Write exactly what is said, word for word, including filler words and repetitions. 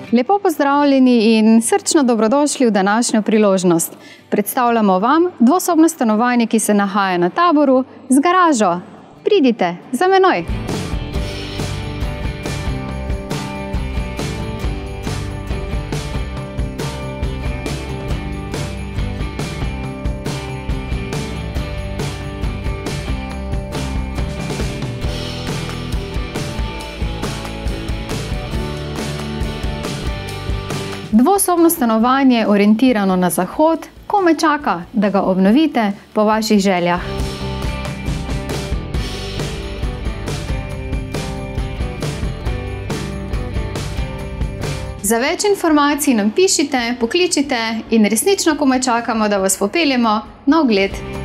Lepo pozdravljeni in srčno dobrodošli v današnjo priložnost. Predstavljamo vam dvosobno stanovanje, ki se nahaja na Taboru z garažo. Pridite za menoj! Dvosobno stanovanje orientirano na zahod, komaj čaka, da ga obnovite po vaših željah. Za več informacij nam pišite, pokličite in resnično komaj čakamo, da vas popeljemo na ogled.